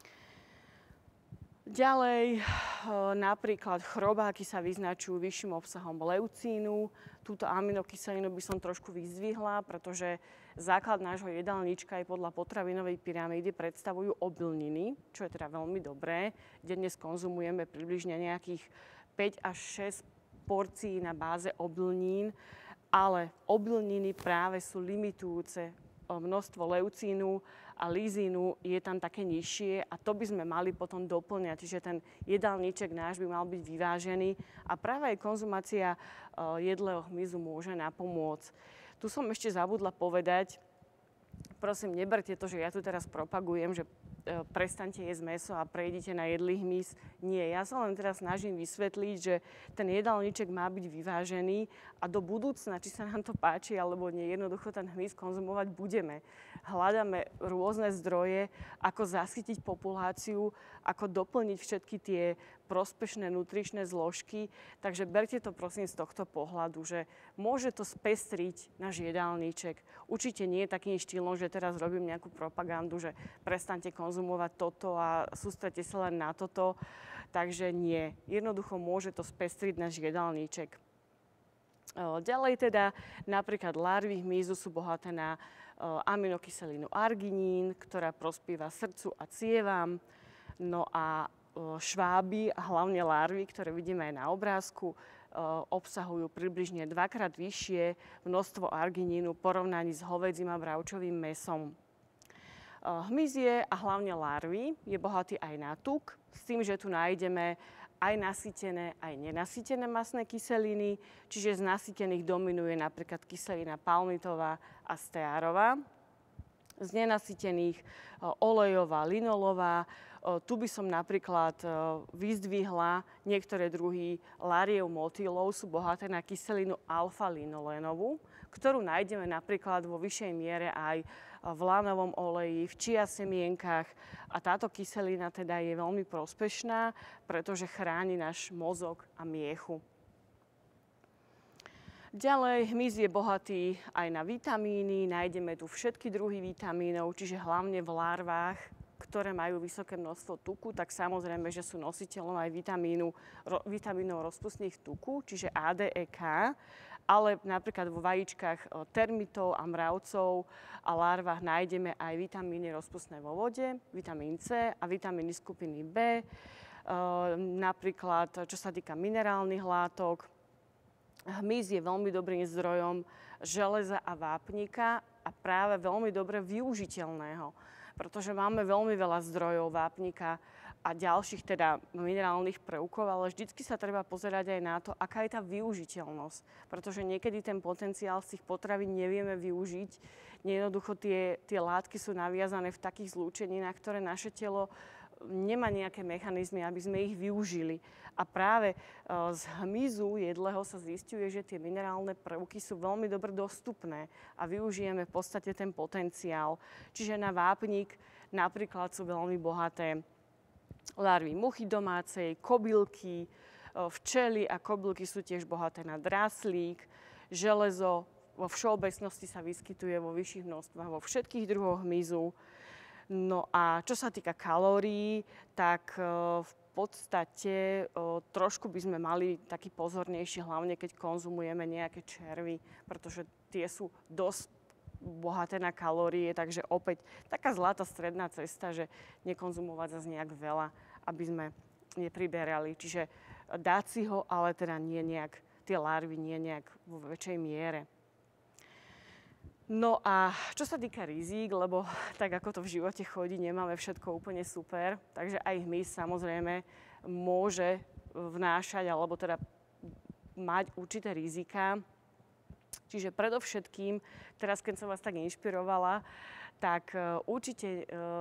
Ďalej, napríklad chrobáky sa vyznačujú vyšším obsahom leucínu. Túto aminokyselinu by som trošku vyzdvihla, pretože základ nášho jedálnička aj podľa potravinovej pyramídy predstavujú obilniny, čo je teda veľmi dobré. Dnes konzumujeme približne nejakých päť až šesť porcií na báze obilnín, ale obilniny práve sú limitujúce. Množstvo leucínu a lízínu je tam také nižšie a to by sme mali potom doplňať. Čiže ten jedálniček náš by mal byť vyvážený a práve aj konzumácia jedlého hmyzu môže napomôcť. Tu som ešte zabudla povedať, prosím, neberte to, že ja tu teraz propagujem, že prestaňte jesť mäso a prejdite na jedlý hmyz. Nie, ja sa len teraz snažím vysvetliť, že ten jedálniček má byť vyvážený a do budúcna, či sa nám to páči alebo nie, jednoducho ten hmyz konzumovať budeme. Hľadáme rôzne zdroje, ako zasytiť populáciu, ako doplniť všetky tie prospešné nutričné zložky. Takže berte to prosím z tohto pohľadu, že môže to spestriť náš jedálniček. Určite nie je takým štýlom, že teraz robím nejakú propagandu, že prestaňte konzumovať toto a sústredte sa len na toto. Takže nie. Jednoducho môže to spestriť náš jedálniček. Ďalej teda napríklad larvy hmyzu sú bohaté na aminokyselinu arginín, ktorá prospieva srdcu a cievam. No a šváby, a hlavne larvy, ktoré vidíme aj na obrázku, obsahujú približne dvakrát vyššie množstvo arginínu v porovnaní s hovädzím a bravčovým mäsom. Hmyz je, a hlavne larvy, je bohatý aj na tuk, s tým, že tu nájdeme aj nasýtené, aj nenasýtené mastné kyseliny, čiže z nasýtených dominuje napríklad kyselina palmitová a stearová. Z nenasýtených olejová, linolová. Tu by som napríklad vyzdvihla niektoré druhy lariev motýlov, sú bohaté na kyselinu alfa-linolénovú, ktorú nájdeme napríklad vo vyššej miere aj v lánovom oleji, v chia semienkach. A táto kyselina teda je veľmi prospešná, pretože chráni náš mozog a miechu. Ďalej, hmyz je bohatý aj na vitamíny, nájdeme tu všetky druhy vitamínov, čiže hlavne v larvách, ktoré majú vysoké množstvo tuku, tak samozrejme, že sú nositeľom aj vitamínu, ro, vitamínov rozpustných tuku, čiže á dé é ká, ale napríklad vo vajíčkach termitov a mravcov a larvách nájdeme aj vitamíny rozpustné vo vode, vitamín C a vitamíny skupiny B. E, napríklad, čo sa týka minerálnych látok, hmyz je veľmi dobrým zdrojom železa a vápnika a práve veľmi dobre využiteľného, pretože máme veľmi veľa zdrojov vápnika a ďalších teda minerálnych prvkov, ale vždycky sa treba pozerať aj na to, aká je tá využiteľnosť, pretože niekedy ten potenciál z tých potravín nevieme využiť. Jednoducho tie, tie látky sú naviazané v takých zlúčeninách, ktoré naše telo nemá nejaké mechanizmy, aby sme ich využili. A práve z hmyzu jedlého sa zisťuje, že tie minerálne prvky sú veľmi dobre dostupné a využijeme v podstate ten potenciál. Čiže na vápnik napríklad sú veľmi bohaté larvy muchy domácej, kobylky, včely a kobylky sú tiež bohaté na dráslík, železo vo všeobecnosti sa vyskytuje vo vyšších množstvách vo všetkých druhoch hmyzu. No a čo sa týka kalórií, tak v podstate trošku by sme mali taký pozornejší, hlavne keď konzumujeme nejaké červy, pretože tie sú dosť bohaté na kalórie, takže opäť taká zlatá stredná cesta, že nekonzumovať zase nejak veľa, aby sme nepriberali. Čiže dať si ho, ale teda nie nejak, tie larvy nie nejak vo väčšej miere. No a čo sa týka rizík, lebo tak ako to v živote chodí, nemáme všetko úplne super, takže aj hmyz samozrejme môže vnášať alebo teda mať určité rizika. Čiže predovšetkým, teraz keď som vás tak inšpirovala, tak určite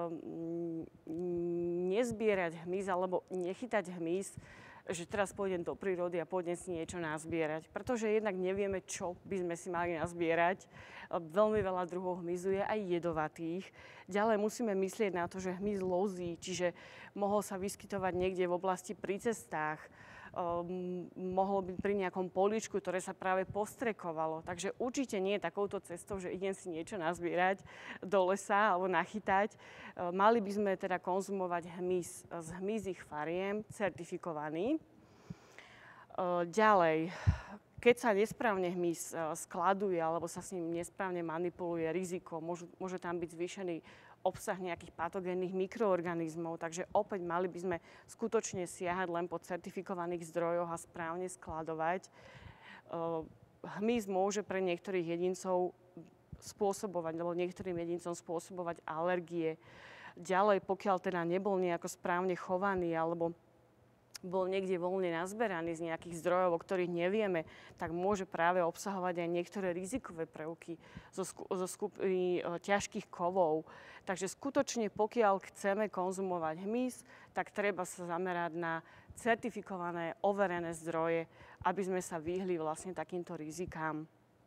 nezbierať hmyz alebo nechytať hmyz, že teraz pôjdem do prírody a pôjdem si niečo nazbierať. Pretože jednak nevieme, čo by sme si mali nazbierať. Veľmi veľa druhov hmyzu je aj jedovatých. Ďalej musíme myslieť na to, že hmyz lozí, čiže mohol sa vyskytovať niekde v oblasti pri cestách. Um, mohlo byť pri nejakom políčku, ktoré sa práve postrekovalo. Takže určite nie je takouto cestou, že idem si niečo nazbierať do lesa alebo nachytať. Um, mali by sme teda konzumovať hmyz z hmyzích fariem, certifikovaný. Um, ďalej, keď sa nesprávne hmyz uh, skladuje alebo sa s ním nesprávne manipuluje, riziko, môže, môže tam byť zvýšený obsah nejakých patogénnych mikroorganizmov, takže opäť mali by sme skutočne siahať len po certifikovaných zdrojoch a správne skladovať. Hmyz môže pre niektorých jedincov spôsobovať, alebo niektorým jedincom spôsobovať alergie. Ďalej, pokiaľ teda nebol nejako správne chovaný alebo bol niekde voľne nazberaný z nejakých zdrojov, o ktorých nevieme, tak môže práve obsahovať aj niektoré rizikové prvky zo, sku- zo skupiny e, ťažkých kovov. Takže skutočne, pokiaľ chceme konzumovať hmyz, tak treba sa zamerať na certifikované, overené zdroje, aby sme sa vyhli vlastne takýmto rizikám.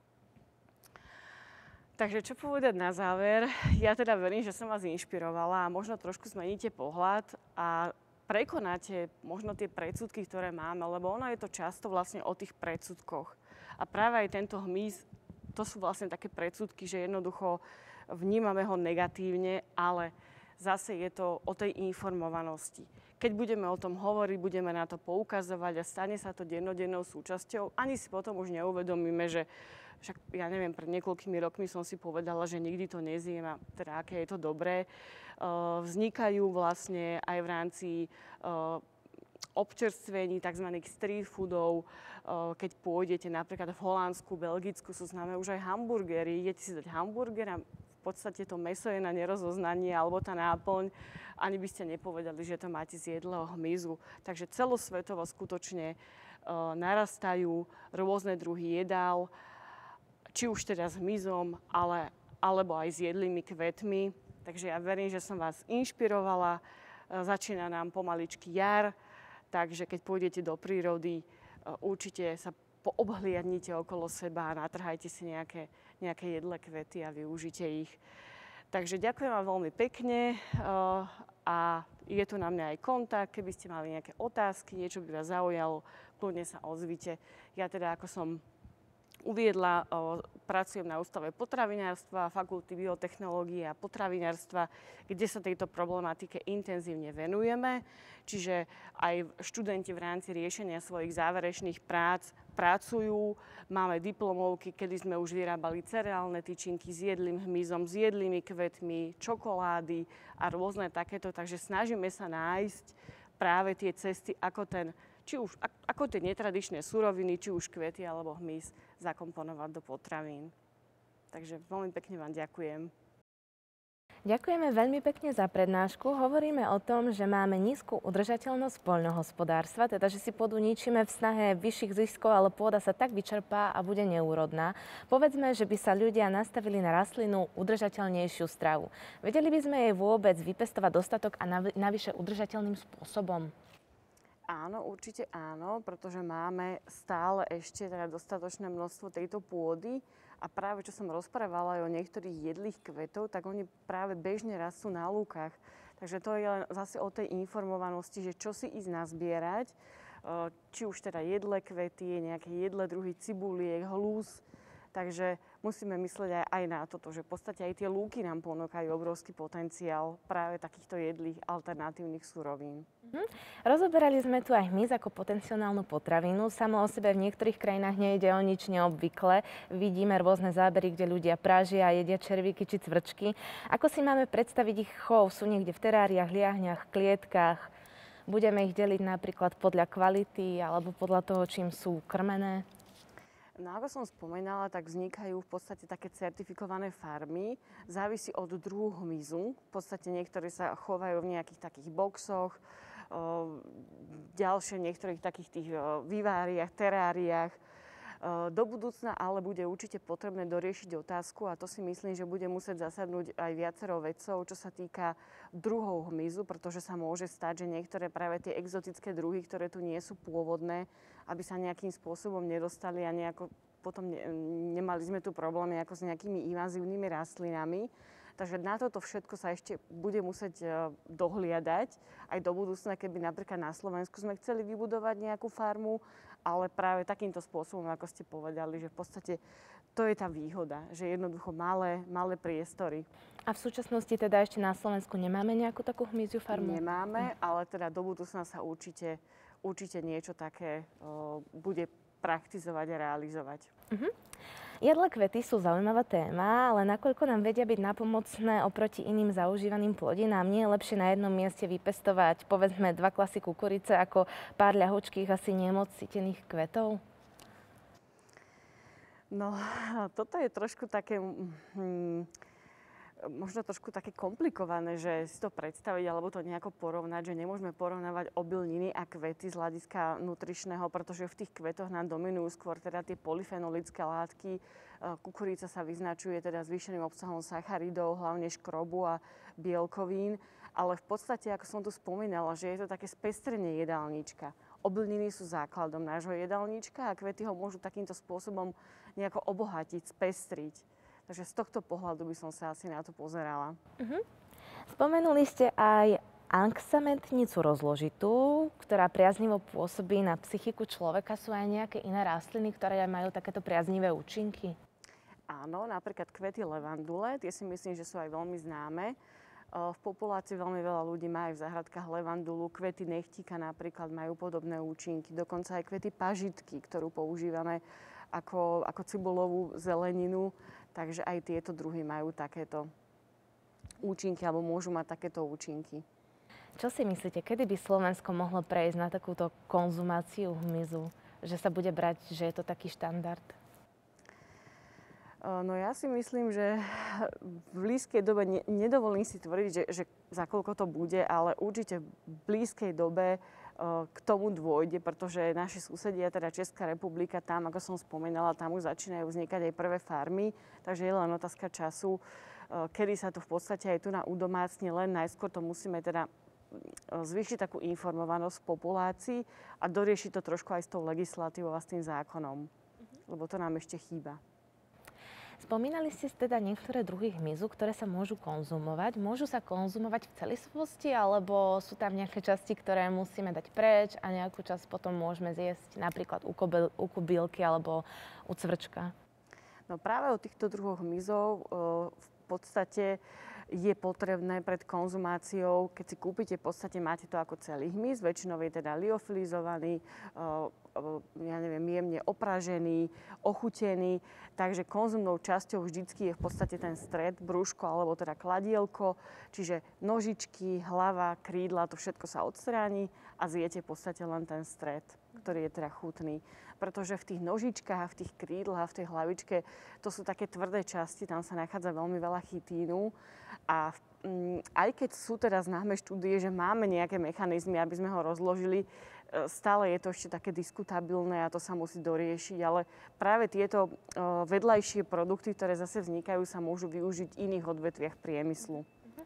Takže čo povedať na záver? Ja teda verím, že som vás inšpirovala a možno trošku zmeníte pohľad a prekonáte možno tie predsudky, ktoré máme, lebo ono je to často vlastne o tých predsudkoch. A práve aj tento hmyz, to sú vlastne také predsudky, že jednoducho vnímame ho negatívne, ale zase je to o tej informovanosti. Keď budeme o tom hovoriť, budeme na to poukazovať a stane sa to dennodennou súčasťou, ani si potom už neuvedomíme, že však ja neviem, pred niekoľkými rokmi som si povedala, že nikdy to nezjem a teda aké je to dobré. Uh, vznikajú vlastne aj v rámci uh, občerstvení tzv. Street foodov. Uh, keď pôjdete napríklad v Holandsku, Belgicku, sú známe už aj hamburgery. Idete si dať hamburger a v podstate to mäso je na nerozoznanie alebo tá náplň. Ani by ste nepovedali, že to máte z jedlého hmyzu. Takže celosvetovo skutočne uh, narastajú rôzne druhy jedál, či už teda s hmyzom, ale, alebo aj s jedlými kvetmi. Takže ja verím, že som vás inšpirovala. Začína nám pomaličky jar, takže keď pôjdete do prírody, určite sa poobhliadnite okolo seba a natrhajte si nejaké, nejaké jedlé kvety a využite ich. Takže ďakujem vám veľmi pekne a je tu na mňa aj kontakt. Keby ste mali nejaké otázky, niečo by vás zaujalo, kľudne sa ozvite. Ja teda, ako som uviedla, o, pracujem na Ústave potravinárstva, Fakulty biotechnológie a potravinárstva, kde sa tejto problematike intenzívne venujeme. Čiže aj študenti v rámci riešenia svojich záverečných prác pracujú. Máme diplomovky, kedy sme už vyrábali cereálne tyčinky s jedlým hmyzom, s jedlými kvetmi, čokolády a rôzne takéto. Takže snažíme sa nájsť práve tie cesty, ako ten či už ako tie netradičné suroviny, či už kvety alebo hmyz zakomponovať do potravín. Takže veľmi pekne vám ďakujem. Ďakujeme veľmi pekne za prednášku. Hovoríme o tom, že máme nízku udržateľnosť poľnohospodárstva, teda že si pôdu ničíme v snahe vyšších ziskov, ale pôda sa tak vyčerpá a bude neúrodná. Povedzme, že by sa ľudia nastavili na rastlinu udržateľnejšiu stravu. Vedeli by sme jej vôbec vypestovať dostatok a navyše udržateľným spôsobom? Áno, určite áno, pretože máme stále ešte teda dostatočné množstvo tejto pôdy a práve čo som rozprávala aj o niektorých jedlých kvetov, tak oni práve bežne rastú na lúkach. Takže to je len zase o tej informovanosti, že čo si ísť nazbierať, či už teda jedlé kvety, nejaké jedlé druhy cibuliek, hlús. Takže musíme myslieť aj, aj na toto, že v podstate aj tie lúky nám ponúkajú obrovský potenciál práve takýchto jedlých alternatívnych surovín. Mhm. Rozoberali sme tu aj hmyz ako potenciálnu potravinu. Samo o sebe v niektorých krajinách nejde o nič neobvyklé. Vidíme rôzne zábery, kde ľudia prážia a jedia červíky či cvrčky. Ako si máme predstaviť ich chov? Sú niekde v teráriách, liahňach, klietkách? Budeme ich deliť napríklad podľa kvality alebo podľa toho, čím sú krmené? No ako som spomínala, tak vznikajú v podstate také certifikované farmy. Závisí od druhu hmyzu. V podstate niektorí sa chovajú v nejakých takých boxoch, o, ďalšie v niektorých takých tých o, viváriách, teráriách. Do budúcna ale bude určite potrebné doriešiť otázku a to si myslím, že bude musieť zasadnúť aj viacero vedcov, čo sa týka druhov hmyzu, pretože sa môže stať, že niektoré práve tie exotické druhy, ktoré tu nie sú pôvodné, aby sa nejakým spôsobom nedostali a nejako potom ne, nemali sme tu problémy ako s nejakými invazívnymi rastlinami. Takže na toto všetko sa ešte bude musieť dohliadať aj do budúcna, keby napríklad na Slovensku sme chceli vybudovať nejakú farmu, ale práve takýmto spôsobom, ako ste povedali, že v podstate to je tá výhoda, že jednoducho malé, malé priestory. A v súčasnosti teda ešte na Slovensku nemáme nejakú takú hmyziu farmu? Nemáme, ale teda do budúcna sa určite, určite niečo také o, bude praktizovať a realizovať. Uh-huh. Jedlé kvety sú zaujímavá téma, ale nakoľko nám vedia byť napomocné oproti iným zaužívaným plodinám, nie je lepšie na jednom mieste vypestovať povedzme dva klasy kukurice ako pár ľahočkých asi nemoc cítených kvetov? No, toto je trošku také... Hmm, možno trošku také komplikované, že si to predstaviť alebo to nejako porovnať, že nemôžeme porovnávať obilniny a kvety z hľadiska nutričného, pretože v tých kvetoch nám dominujú skôr teda tie polyfenolické látky. Kukurica sa vyznačuje teda zvýšeným obsahom sacharidov, hlavne škrobu a bielkovín, ale v podstate, ako som tu spomínala, že je to také spestrenie jedálnička. Obilniny sú základom nášho jedálnička a kvety ho môžu takýmto spôsobom nejako obohatiť, spestriť. Takže z tohto pohľadu by som sa asi na to pozerala. Uh-huh. Spomenuli ste aj aksamentnicu rozložitú, ktorá priaznivo pôsobí na psychiku človeka. Sú aj nejaké iné rastliny, ktoré majú takéto priaznivé účinky? Áno, napríklad kvety levandule, tie si myslím, že sú aj veľmi známe. V populácii veľmi veľa ľudí má aj v záhradkách levandulu, kvety nechtíka napríklad majú podobné účinky, dokonca aj kvety pažitky, ktorú používame ako, ako cibulovú zeleninu. Takže aj tieto druhy majú takéto účinky alebo môžu mať takéto účinky. Čo si myslíte, kedy by Slovensko mohlo prejsť na takúto konzumáciu hmyzu? Že sa bude brať, že je to taký štandard? No ja si myslím, že v blízkej dobe, ne, nedovolím si tvrdiť, že, že za koľko to bude, ale určite v blízkej dobe k tomu dôjde, pretože naši susedia, teda Česká republika, tam, ako som spomínala, tam už začínajú vznikať aj prvé farmy, takže je len otázka času, kedy sa to v podstate aj tu na udomácni, len najskôr to musíme teda zvýšiť takú informovanosť v populácii a doriešiť to trošku aj s tou legislatívou a s tým zákonom, mm-hmm. lebo to nám ešte chýba. Spomínali ste teda niektoré druhy hmyzu, ktoré sa môžu konzumovať. Môžu sa konzumovať v celistvosti, alebo sú tam nejaké časti, ktoré musíme dať preč a nejakú časť potom môžeme zjesť, napríklad u, kobyl, u kobylky alebo u cvrčka? No práve u týchto druhoch hmyzov v podstate je potrebné pred konzumáciou, keď si kúpite, v podstate máte to ako celý hmyz, väčšinou je teda liofilizovaný, ja neviem, jemne opražený, ochutený, takže konzumnou časťou vždycky je v podstate ten stred, brúško alebo teda kladielko, čiže nožičky, hlava, krídla, to všetko sa odstráni a zjete v podstate len ten stred, ktorý je teda chutný. Pretože v tých nožičkách, v tých krídlach, v tej hlavičke, to sú také tvrdé časti, tam sa nachádza veľmi veľa chytínu. A m, aj keď sú teda známe štúdie, že máme nejaké mechanizmy, aby sme ho rozložili, stále je to ešte také diskutabilné a to sa musí doriešiť. Ale práve tieto o, vedľajšie produkty, ktoré zase vznikajú, sa môžu využiť v iných odvetviach priemyslu.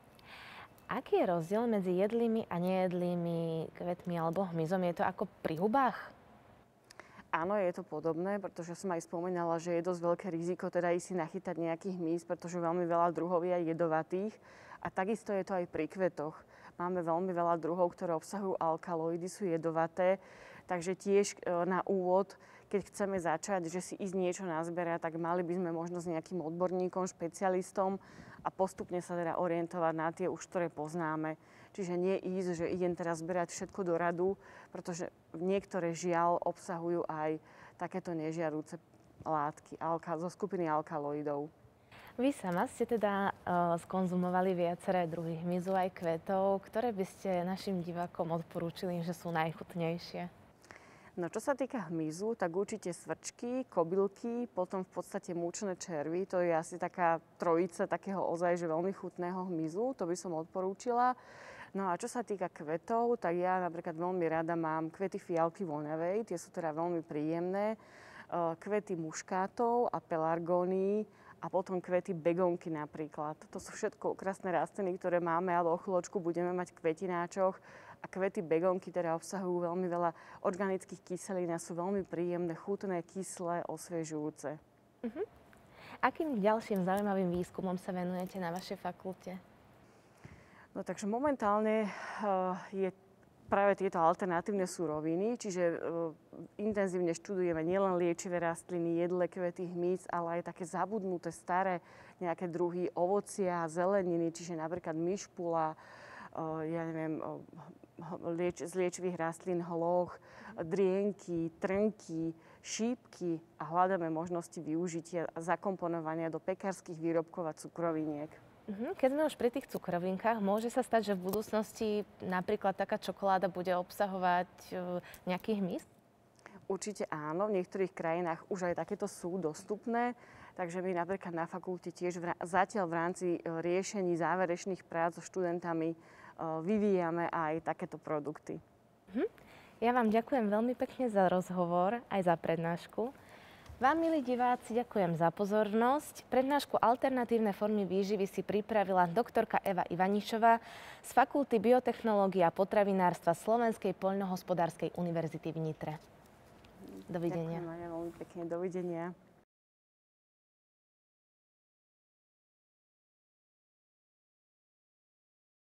Aký je rozdiel medzi jedlými a nejedlými kvetmi alebo hmyzom? Je to ako pri hubách? Áno, je to podobné, pretože som aj spomínala, že je dosť veľké riziko teda ísť si nachytať nejaký hmyz, pretože veľmi veľa druhov je aj jedovatých. A takisto je to aj pri kvetoch. Máme veľmi veľa druhov, ktoré obsahujú alkaloidy, sú jedovaté. Takže tiež na úvod, keď chceme začať, že si ísť niečo nazberať, tak mali by sme možno s nejakým odborníkom, špecialistom a postupne sa teda orientovať na tie už, ktoré poznáme. Čiže nie ísť, že idem teraz zberať všetko do radu, pretože niektoré žiaľ obsahujú aj takéto nežiaduce látky alka- zo skupiny alkaloidov. Vy sama ste teda uh, skonzumovali viaceré druhy hmyzu aj kvetov. Ktoré by ste našim divákom odporúčili, že sú najchutnejšie? No čo sa týka hmyzu, tak určite svrčky, kobylky, potom v podstate múčne červy. To je asi taká trojica takého ozaj že veľmi chutného hmyzu. To by som odporúčila. No a čo sa týka kvetov, tak ja napríklad veľmi rada mám kvety fialky voňavej. Tie sú teda veľmi príjemné. Kvety muškátov a pelargónií a potom kvety begonky napríklad. To sú všetko krásne rastliny, ktoré máme, ale o chvíľočku budeme mať v kvetináčoch. A kvety begonky teda obsahujú veľmi veľa organických kyselín a sú veľmi príjemné, chutné, kyslé, osviežujúce. Uh-huh. Akým ďalším zaujímavým výskumom sa venujete na vašej fakulte? No takže momentálne uh, je práve tieto alternatívne suroviny, čiže uh, intenzívne študujeme nielen liečivé rastliny, jedle, kvety, hmyz, ale aj také zabudnuté staré nejaké druhy ovocia, zeleniny, čiže napríklad myšpula, uh, ja neviem, uh, lieč, z liečivých rastlín hloch, drienky, trnky, šípky a hľadáme možnosti využitia a zakomponovania do pekárskych výrobkov a cukroviniek. Keď sme už pri tých cukrovinkách, môže sa stať, že v budúcnosti napríklad taká čokoláda bude obsahovať nejaký hmyz? Určite áno, v niektorých krajinách už aj takéto sú dostupné. Takže my napríklad na fakulte tiež v, zatiaľ v rámci riešení záverečných prác so študentami vyvíjame aj takéto produkty. Hm. Ja vám ďakujem veľmi pekne za rozhovor, aj za prednášku. Vám, milí diváci, ďakujem za pozornosť. Prednášku Alternatívne formy výživy si pripravila doktorka Eva Ivanišová z Fakulty biotechnológie a potravinárstva Slovenskej poľnohospodárskej univerzity v Nitre. Dovidenia. Ďakujem, Maja, veľmi pekne. Dovidenia.